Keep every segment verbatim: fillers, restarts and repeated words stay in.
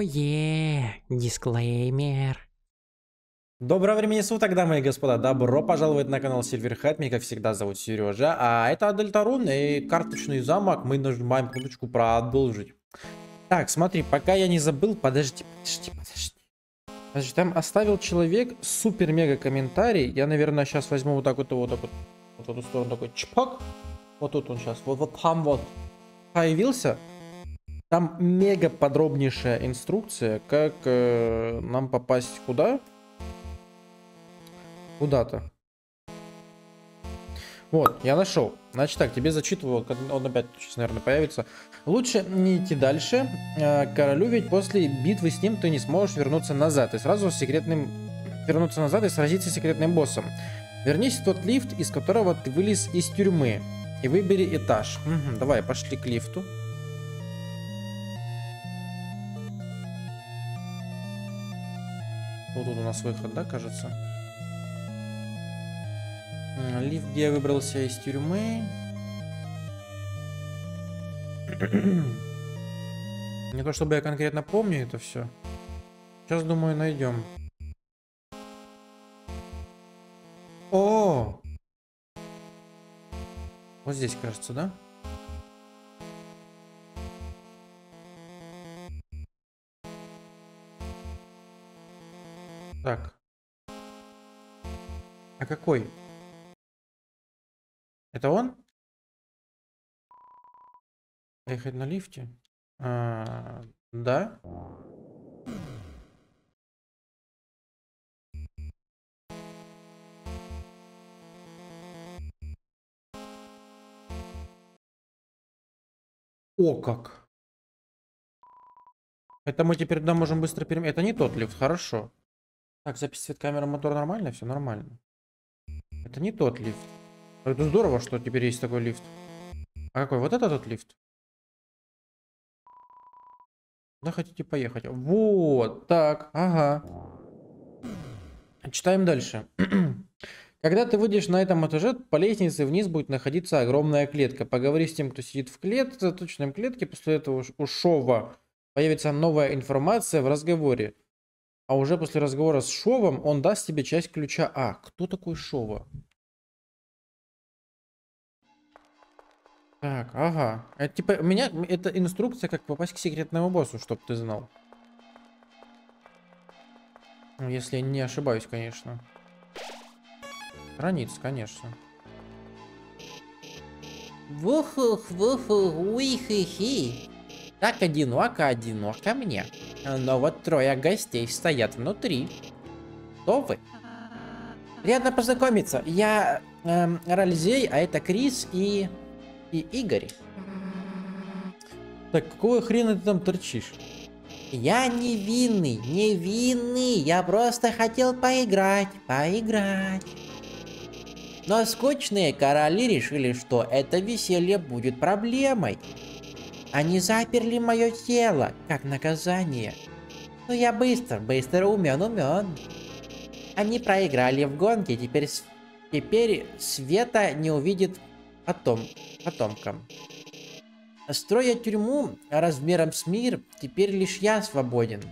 Ое, дисклеймер. Доброго времени суток, дамы и господа. Добро пожаловать на канал Silverhead. Меня, как всегда, зовут Сережа. А это Дельтарун и карточный замок. Мы нажимаем кнопочку продолжить. Так, смотри, пока я не забыл. Подожди, подожди, подожди. Подожди, там оставил человек супер-мега комментарий. Я, наверное, сейчас возьму вот так вот, вот так вот. Вот в эту сторону такой чпок. Вот тут он сейчас. Вот, вот там вот появился. Там мега подробнейшая инструкция, как э, нам попасть куда? Куда-то. Вот, я нашел. Значит так, тебе зачитываю, он опять сейчас, наверное, появится. Лучше не идти дальше. Королю ведь после битвы с ним ты не сможешь вернуться назад. И сразу с секретным... Вернуться назад и сразиться с секретным боссом. Вернись в тот лифт, из которого ты вылез из тюрьмы. И выбери этаж. Угу, давай, пошли к лифту. Вот тут у нас выход, да, кажется? Лифт, где я выбрался из тюрьмы. Не то чтобы я конкретно помню это все. Сейчас, думаю, найдем. О! Вот здесь, кажется, да? Так. А какой? Это он? Поехать на лифте? А, да. О, как. Это мы теперь да, можем быстро перем... Это не тот лифт, хорошо. Так, запись цвет камеры, мотор нормально, все нормально. Это не тот лифт. Это здорово, что теперь есть такой лифт. А какой? Вот это тот лифт? Да, хотите поехать? Вот, так, ага. Читаем дальше. Когда ты выйдешь на этом этаже, по лестнице вниз будет находиться огромная клетка. Поговори с тем, кто сидит в клетке, в точной клетке. После этого у Шова появится новая информация в разговоре. А уже после разговора с Шовом он даст тебе часть ключа А. Кто такой Шова? Так, ага. Это типа, у меня это инструкция, как попасть к секретному боссу, чтоб ты знал. Если я не ошибаюсь, конечно. Страниц, конечно. Вух-ух-вух-ух, уи-хи-хи. Так одиноко, одиноко мне. Но вот трое гостей стоят внутри. Кто вы? Приятно познакомиться. Я эм, Ральзей, а это Крис и... и Игорь. Так, какого хрена ты там торчишь? Я невинный, невинный. Я просто хотел поиграть, поиграть. Но скучные короли решили, что это веселье будет проблемой. Они заперли мое тело, как наказание. Но я быстро, быстро умен, умен. Они проиграли в гонке, теперь, теперь Света не увидит потом, потомкам. Строя тюрьму размером с мир, теперь лишь я свободен.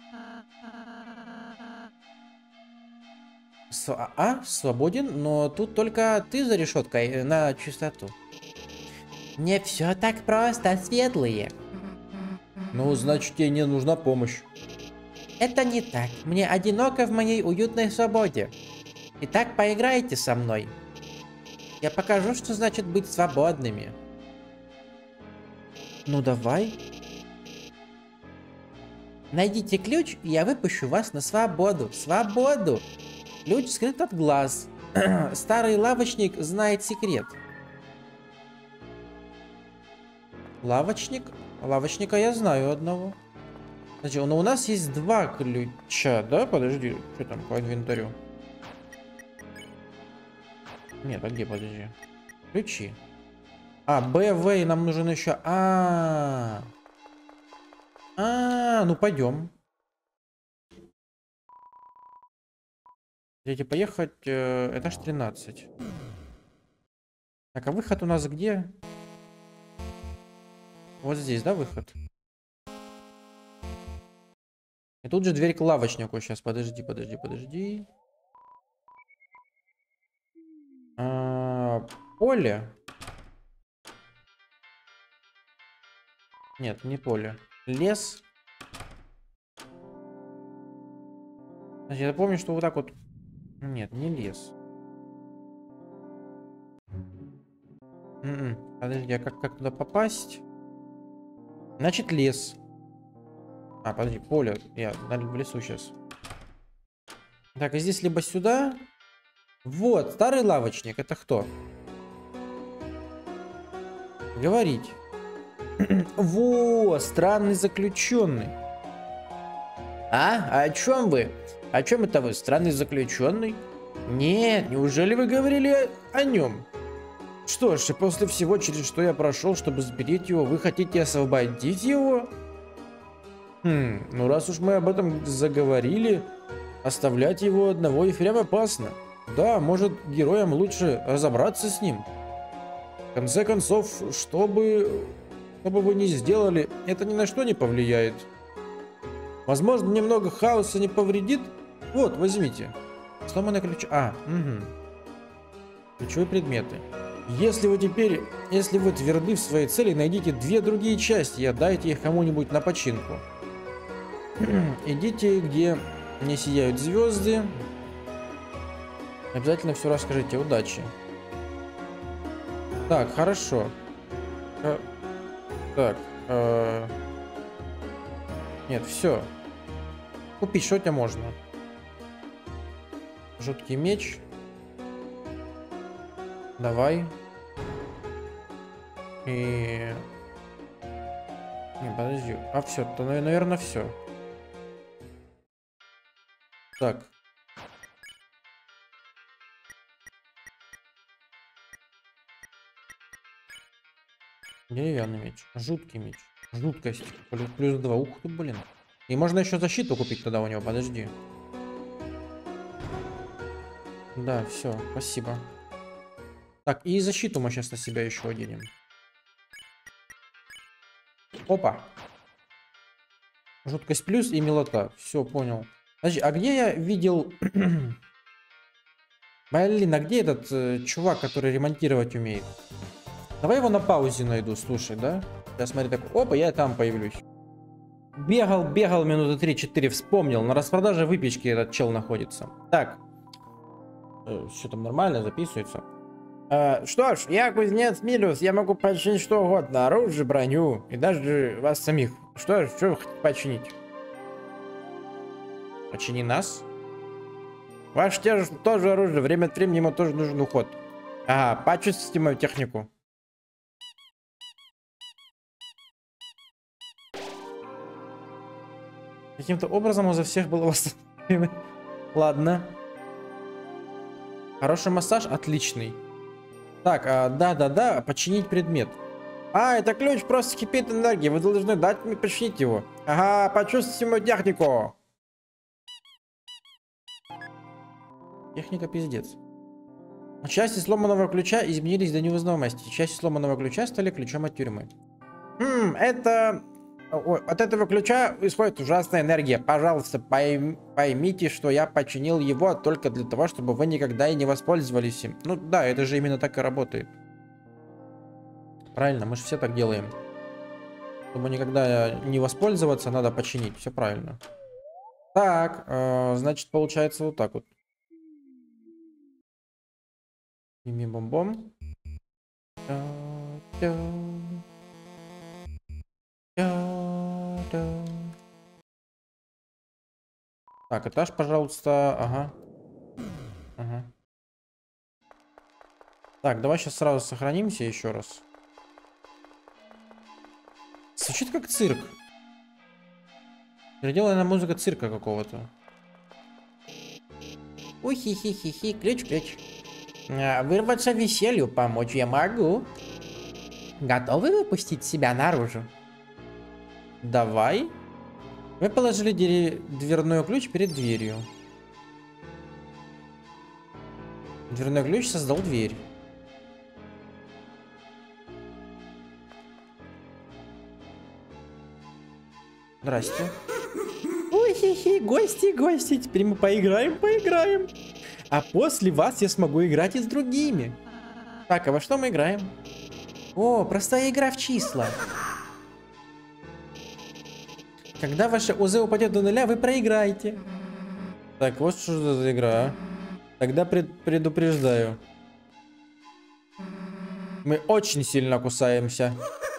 С а? Свободен? Но тут только ты за решеткой на чистоту. Не все так просто, светлые. Ну, значит, тебе не нужна помощь. Это не так. Мне одиноко в моей уютной свободе. Итак, поиграйте со мной. Я покажу, что значит быть свободными. Ну давай. Найдите ключ, и я выпущу вас на свободу. Свободу! Ключ скрыт от глаз. Старый лавочник знает секрет. Лавочник? Лавочника я знаю одного. Значит, ну у нас есть два ключа, да? Подожди, что там по инвентарю? Нет, а где, подожди? Ключи. А, Б, В, и нам нужен еще... А, а, ну пойдем. Хотите поехать? Э, этаж тринадцать. Так, а выход у нас где? Вот здесь, да, выход? И тут же дверь к лавочнику. Сейчас, подожди, подожди, подожди. А, поле? Нет, не поле. Лес. Значит, я помню, что вот так вот... Нет, не лес. М-м. Подожди, а как, как туда попасть? Значит, лес. А, подожди, поле. Я в лесу сейчас. Так, и здесь либо сюда. Вот, старый лавочник. Это кто? Говорить. Во, странный заключенный. А? А о чем вы? О чем это вы? Странный заключенный? Нет, неужели вы говорили о, о нем? Что ж, и после всего, через что я прошел, чтобы сберечь его, вы хотите освободить его? Хм, ну раз уж мы об этом заговорили, оставлять его одного и впрямь опасно. Да, может, героям лучше разобраться с ним. В конце концов, что бы, что бы вы ни сделали, это ни на что не повлияет. Возможно, немного хаоса не повредит. Вот, возьмите. Сломанный ключ. А, угу. Ключевые предметы. Если вы теперь, если вы тверды в своей цели, найдите две другие части и отдайте их кому-нибудь на починку. Идите, где не сияют звезды. Обязательно все расскажите. Удачи. Так, хорошо. Э, так. Э, нет, все. Купить что у тебя можно? Жуткий меч. Давай. И... Не, подожди. А все, то, наверное, все. Так. Деревянный меч. Жуткий меч. Жуткость. Плюс, плюс два. Ух ты, блин. И можно еще защиту купить тогда у него. Подожди. Да, все. Спасибо. Так, и защиту мы сейчас на себя еще оденем. Опа. Жуткость плюс и милота. Все, понял. Подожди, а где я видел... Блин, а где этот э, чувак, который ремонтировать умеет? Давай его на паузе найду, слушай, да? Сейчас смотри, так, опа, я там появлюсь. Бегал, бегал минуты три-четыре, вспомнил. На распродаже выпечки этот чел находится. Так. Э, все там нормально, записывается. Э, что ж, я кузнец Милюс, я могу починить что угодно. Оружие, броню и даже вас самих. Что ж, что вы хотите починить? Почини нас? Ваше те же тоже оружие, время от времени ему тоже нужен уход. Ага, почувствуйте мою технику. Каким-то образом у за всех было восстановлено. Ладно. Хороший массаж, отличный. Так, да-да-да, а, починить предмет. А, это ключ просто кипит энергией, вы должны дать мне починить его. Ага, почувствуйте мою технику. Техника пиздец. Части сломанного ключа изменились до невызнаваемости. Части сломанного ключа стали ключом от тюрьмы. Хм, это... Ой, от этого ключа исходит ужасная энергия. Пожалуйста, пойм... поймите, что я починил его только для того, чтобы вы никогда и не воспользовались им. Ну да, это же именно так и работает. Правильно, мы же все так делаем. Чтобы никогда не воспользоваться, надо починить. Все правильно. Так, э, значит, получается вот так вот. Мими-бом-бом. Так, этаж, пожалуйста. Ага. Ага. Так, давай сейчас сразу сохранимся еще раз. Звучит как цирк. Переделанная музыка цирка какого-то. Ухи-хи-хи-хи, ключ-ключ. Вырваться веселью помочь я могу. Готовы выпустить себя наружу? Давай. Мы положили дверной ключ перед дверью. Дверной ключ создал дверь. Здрасте. Уй, Хи-хи-хи, гости, гости. Теперь мы поиграем, поиграем. А после вас я смогу играть и с другими. Так, а во что мы играем? О, простая игра в числа. Когда ваше ОЗ упадет до нуля, вы проиграете. Так, вот что за игра, а? Тогда пред предупреждаю. Мы очень сильно кусаемся.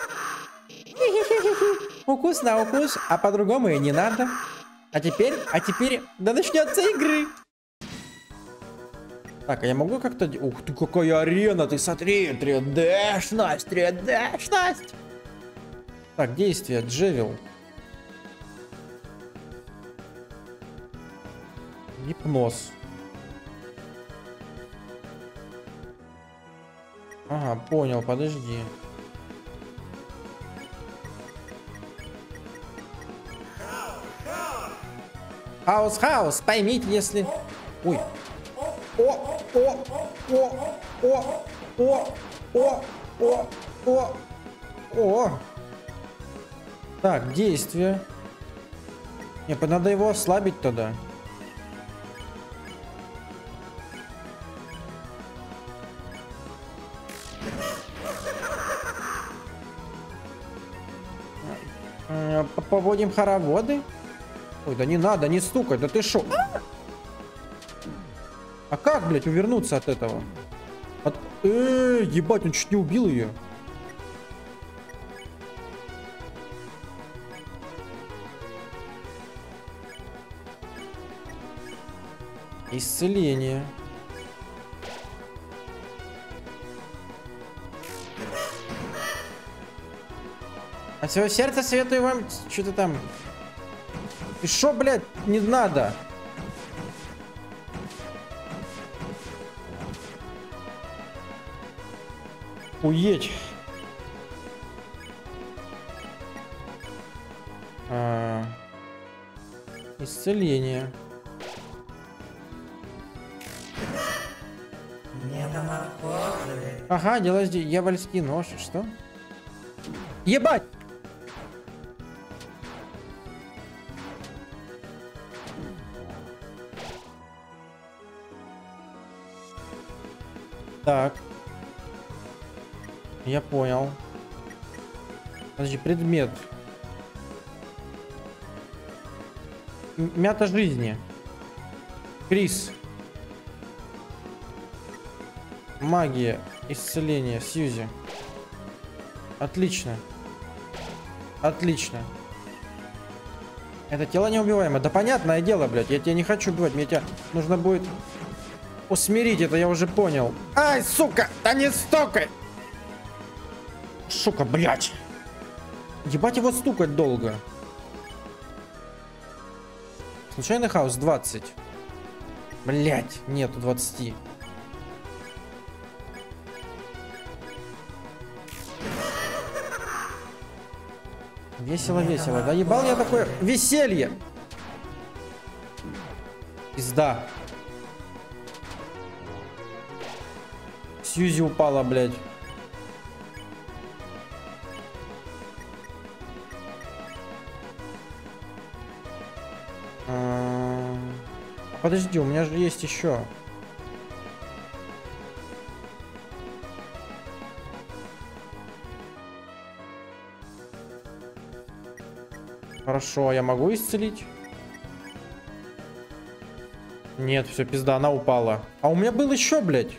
Укус на укус, а по-другому и не надо. А теперь, а теперь, да начнется игры. Так, а я могу как-то... Ух ты, какая арена, ты смотри, три дэ-шность, три дэ-шность. Так, действие, Джевил. Гипноз. Ага, понял, подожди. Хаос, хаос, поймите, если... Ой. О, о, о, о, о, о, о, о, о. Так, действие. Не, надо его ослабить тогда. Поводим хороводы. Ой, да не надо, не стукай, да ты шо? А как, блядь, увернуться от этого? От... Эй, ебать, он чуть не убил ее. Исцеление. От всего сердца советую вам что-то там... И шо, блядь, не надо? Уедь. А... Исцеление. Ага, дело здесь. Дьявольский нож. Что? Ебать! Так. Я понял. Подожди, предмет. М- Мята жизни. Крис. Магия. Исцеление. Сьюзи. Отлично. Отлично. Это тело неубиваемо. Да понятное дело, блядь. Я тебя не хочу убивать. Мне тебя нужно будет усмирить. Это я уже понял. Ай, сука! Да не стукай! Сука, блядь. Ебать его стукать долго. Случайный хаос двадцать. Блядь, нету двадцати. Весело, весело. Да ебал я такое веселье. Пизда. Сьюзи упала, блядь. А, подожди, у меня же есть еще. Хорошо, я могу исцелить? Нет, все, пизда, она упала. А у меня был еще, блядь.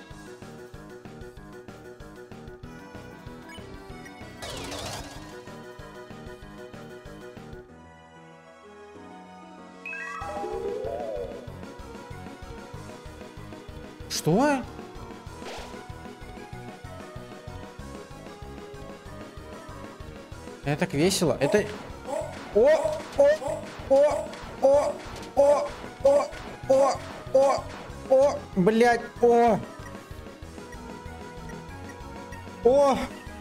Что? Это так весело. Это... О, о, о, о, о, о, о, о, о, блядь, о. О.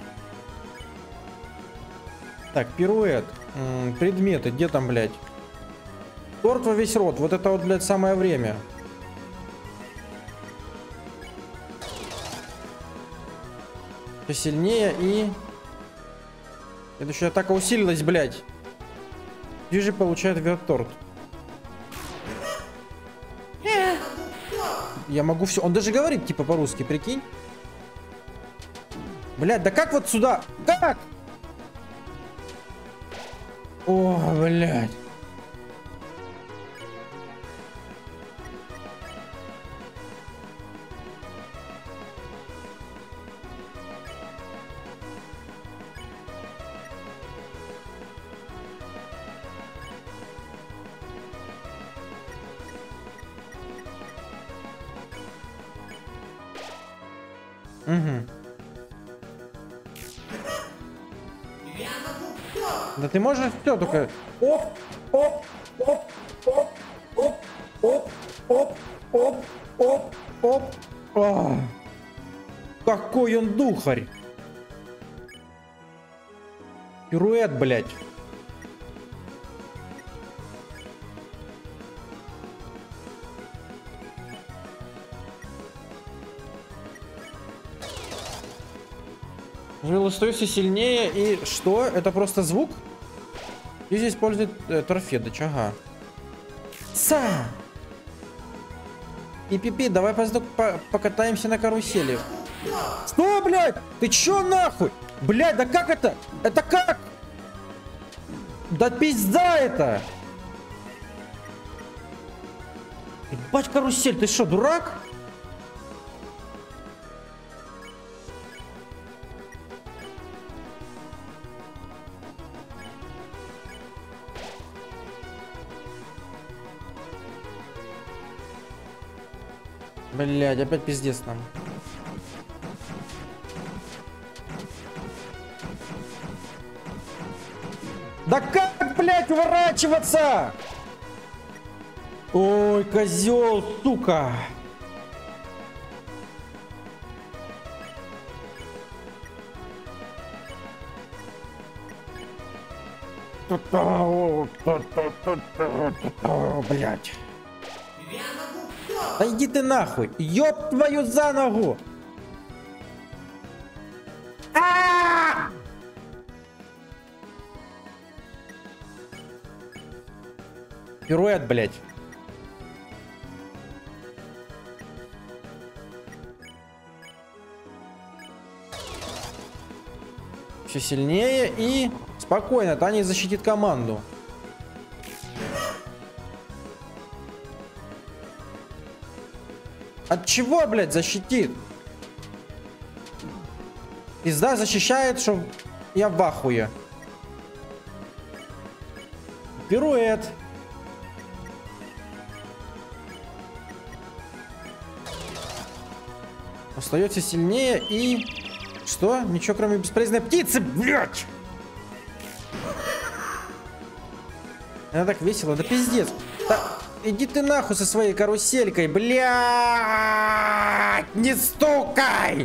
Так, пируэт. М-м, предметы, где там, блядь? Торт во весь рот. Вот это вот, блядь, самое время. Все сильнее и... Следующая атака усилилась, блядь. Ниже получает верторт. Я могу все. Он даже говорит, типа, по-русски, прикинь. Блядь, да как вот сюда? Как? О, блядь. Угу. Да ты можешь все только... Оп, оп, оп, оп, оп, оп, оп, оп, оп, оп. А, какой он духарь. Пируэт, блядь. Жил остается сильнее. И что? Это просто звук? И здесь использует э, торфедыч, ага. Са! И пипи, давай поздок по покатаемся на карусели. Что, блядь? Ты чё нахуй? Блядь, да как это? Это как? Да пизда это! Ебать карусель, ты что, дурак? Блядь, опять пиздец нам. Да как, блядь, уворачиваться? Ой, козел, сука. Блядь. Да иди ты нахуй! Ёб твою за ногу! А-а-а! Пируэт, блядь. Все сильнее и спокойно, Таня защитит команду. От чего, блядь, защитит? Пизда защищает, что я в ахуе. Пируэт. Остается сильнее и... Что? Ничего, кроме бесполезной птицы, блядь! Это так весело, да пиздец. Да, иди ты нахуй со своей каруселькой, блядь! Не стукай!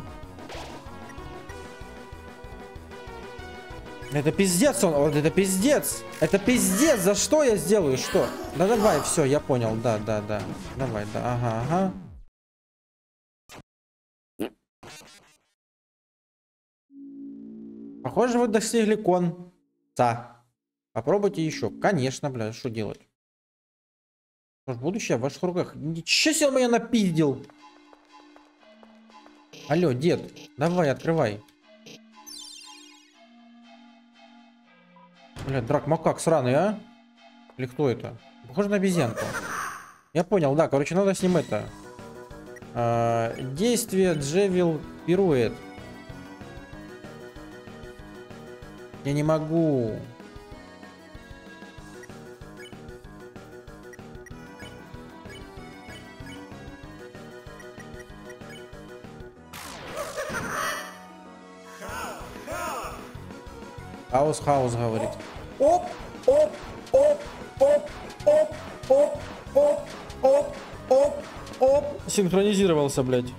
Это пиздец он, вот это пиздец. Это пиздец, за что я сделаю, что? Да давай, все, я понял, да, да, да. Давай, да, ага, ага. Похоже, вы достигли конца. Попробуйте еще. Конечно, блядь, что делать? Что ж, будущее в ваших руках. Ничего себе он меня напиздил. Алло, дед, давай, открывай. Блядь, драк макак сраный, а? Или кто это? Похоже на обезьянку. Я понял, да, короче, надо с ним это. А, действие Джевил пируэт. Я не могу. Хаос, хаос, говорит. Оп, оп, оп, оп, оп, оп, оп, оп, оп, оп. Синхронизировался, блядь.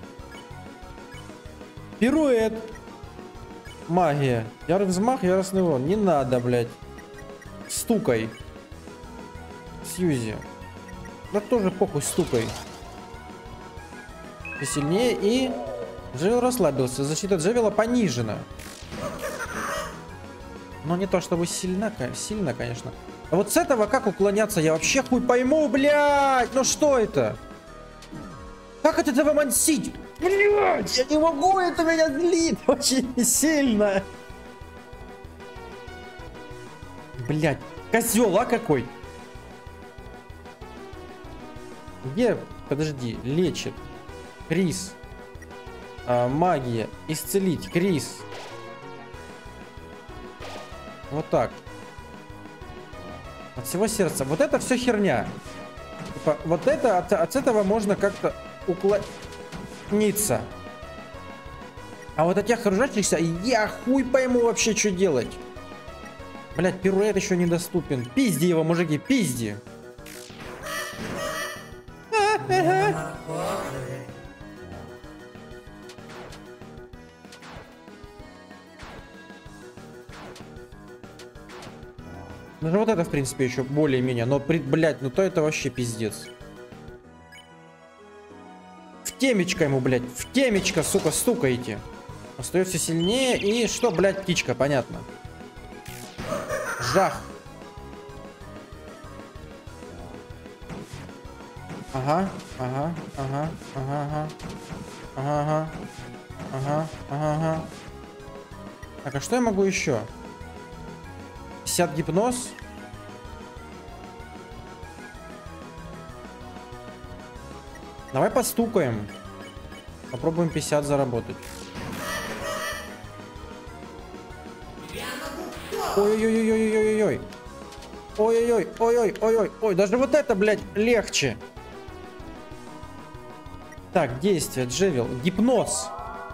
Пируэт. Магия. Ярый взмах, яростный урон. Не надо, блядь. Стукай. Сьюзи. Да тоже похуй, стукай. Посильнее и... Джевел расслабился. Защита Джевела понижена. Но не то чтобы сильно, сильно, конечно. А вот с этого как уклоняться? Я вообще хуй пойму, блядь! Ну что это? Как от этого мансить? Блядь, я не могу, это меня злит очень сильно. Блядь, козел, а какой? Где? Подожди, лечит. Крис. А, магия. Исцелить. Крис. Вот так. От всего сердца. Вот это все херня. Типа, вот это, от, от этого можно как-то уклониться. А вот от тех окружающихся я хуй пойму вообще, что делать. Блять, пируэт еще недоступен. Пизди его, мужики, пизди. Даже вот это, в принципе, еще более-менее. Но, блядь, ну то это вообще пиздец. В темечко ему, блядь. В темечко, сука, стукаете. Остается сильнее. И что, блядь, птичка, понятно. Жах. Ага, ага, ага, ага, ага, ага, ага, ага, ага. Так, а что я могу еще? пятьдесят гипноз. Давай постукаем. Попробуем пятьдесят заработать. Ой-ой-ой-ой-ой-ой-ой. Ой-ой-ой, ой-ой-ой-ой. Ой, даже вот это, блядь, легче. Так, действие, Джевел. Гипноз.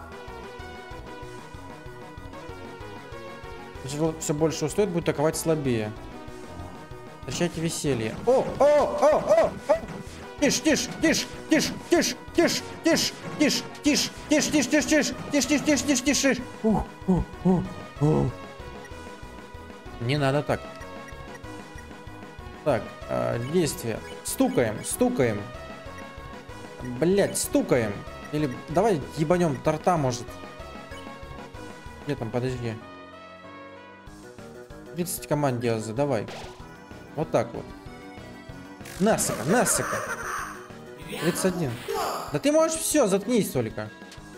Джевел все больше устает, будет атаковать слабее. Встречайте веселье. О, о, о, о, о. Тише, тише, тише, тише, тише, тише, тише, тише, тише, тише, тише, тише, тише, тише, тише, тише, тише, тише. Ух, ух, ух, ух. Не надо так. Так, э, действие. Стукаем, стукаем. Блять, стукаем. Или давай ебанем торта, может. Где там, подожди. тридцать командиазы, давай. Вот так вот. Насыка, насыка. тридцать один. Да ты можешь все, заткнись только.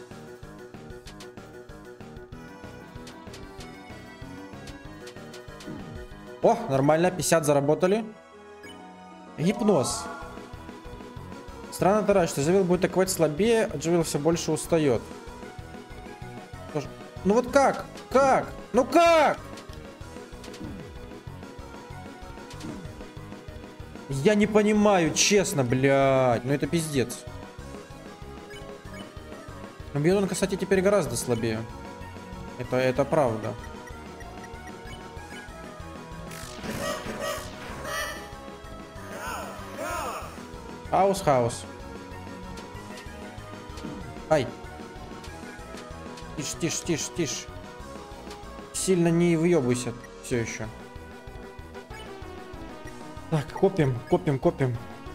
О, нормально, пятьдесят заработали. Гипноз. Странно, Тарай, что Джевел будет атаковать слабее, а Джевел все больше устает. Ну вот как? Как? Ну как? Я не понимаю, честно, блядь. Ну это пиздец. Но бьет он, кстати, теперь гораздо слабее. Это, это правда. Хаус, хаус. Ай. Тише, тише, тише, тише. Сильно не въебывайся все еще. Так, копим, копим, копим.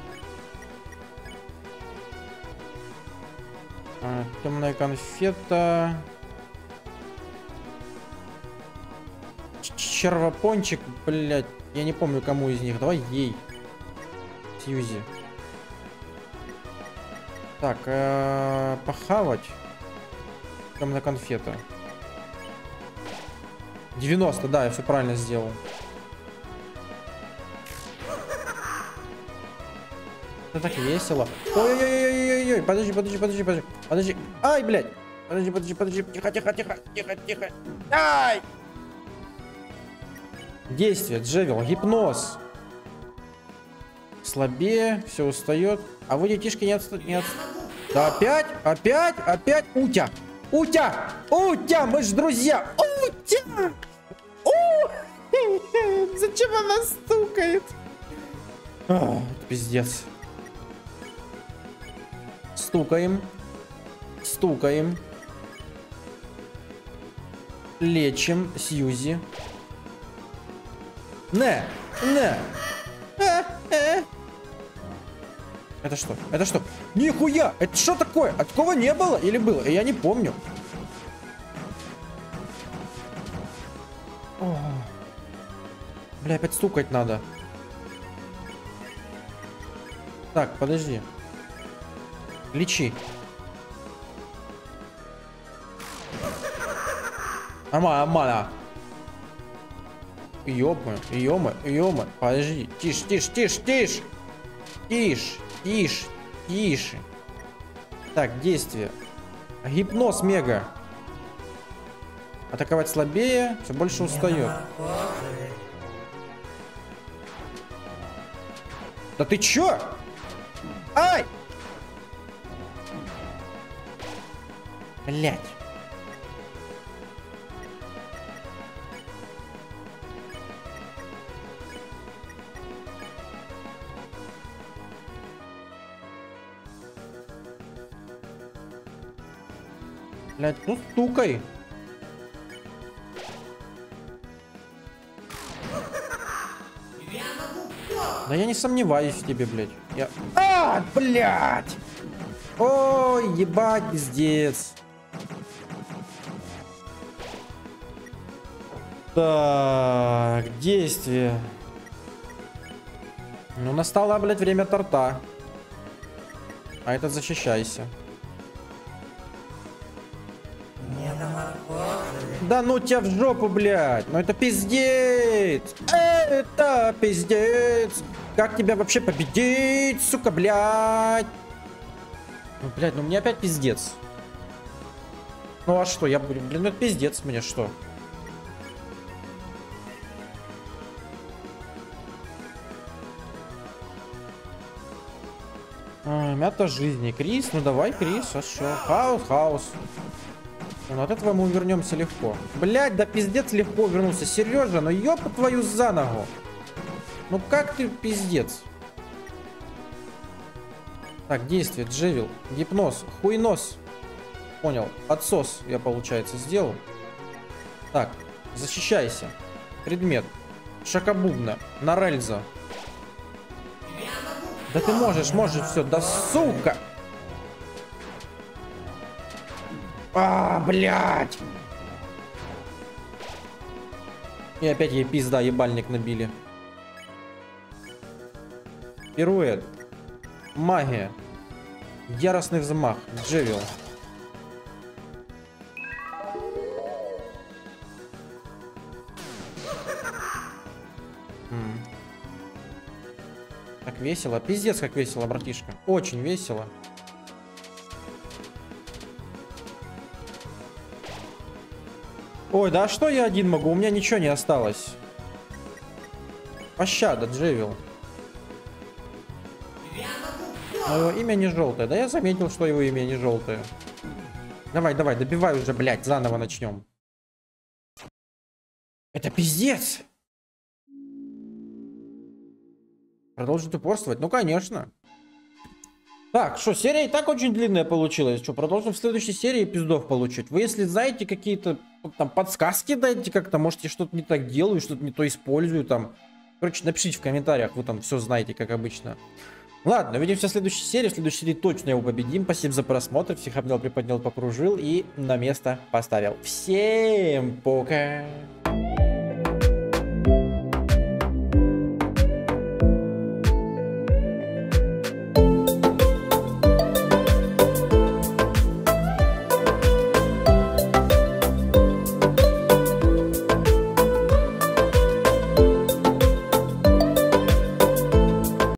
А, темная конфета. Червопончик, блядь. Я не помню, кому из них. Давай ей. Сьюзи. Так, э, похавать. Темная конфета. девяносто, да, я все правильно сделал. Это так весело. Ой-ой-ой-ой-ой-ой. Подожди, подожди, подожди, подожди. Подожди. Ай, блядь. Подожди, подожди, подожди. Тихо, тихо, тихо, тихо, тихо. Ай! Действие, Джевел, гипноз. Слабее, все устает. А вы, детишки, не отстают. Не отстают. Да опять, опять, опять. Утя, Утя, Утя, мы ж друзья. Утя. У! Зачем она стукает? А, это пиздец. Стукаем. Стукаем. Лечим Сьюзи. Не, не. А, а. Это что? Это что? Нихуя! Это что такое? А такого не было или было? Я не помню. О. Бля, опять стукать надо. Так, подожди. Лечи. Ама, амана. Ёбы, ёмы, ёмы. Подожди. Тише, тише, тише, тише. Тише, тише, тише. Так, действие. Гипноз мега. Атаковать слабее, все больше устает. Да ты чё? Ай! Блять. Блять, ну стукай. Да я не сомневаюсь в тебе, блядь. Я... А, блядь! Ой, ебать, пиздец. Так, действие. Ну, настало, блядь, время торта. А это защищайся. Да ну тебя в жопу, блядь. Ну это пиздец. Это пиздец. Как тебя вообще победить, сука, блядь? Ну, блядь, ну мне опять пиздец. Ну а что, я, блин, ну это пиздец мне, что? А, мята жизни. Крис, ну давай, Крис, а что? Хаос, хаос. Ну, от этого мы вернемся легко. Блядь, да пиздец легко вернулся. Сережа, ну ёпа твою за ногу. Ну как ты пиздец? Так, действие, Джевил, гипноз, хуйнос. Понял, отсос я, получается, сделал. Так, защищайся. Предмет. Шакабубна, Нарельза. Да ты можешь, можешь, все, да сука. А, блядь. И опять ей пизда, ебальник набили. Пируэт. Магия. Яростный взмах. Джевил. М. Так весело. Пиздец, как весело, братишка. Очень весело. Ой, да что я один могу? У меня ничего не осталось. Пощада, Джевил. Но его имя не желтое. Да я заметил, что его имя не желтое. Давай, давай, добивай уже, блядь, заново начнем. Это пиздец. Продолжит упорствовать? Ну, конечно. Так, что, серия и так очень длинная получилась. Что, продолжим в следующей серии пиздов получить. Вы, если знаете какие-то там подсказки, дайте как-то, может, я что-то не так делаю, что-то не то использую там. Короче, напишите в комментариях, вы там все знаете, как обычно. Ладно, увидимся в следующей серии. В следующей серии точно его победим. Спасибо за просмотр. Всех обнял, приподнял, покружил и на место поставил. Всем пока!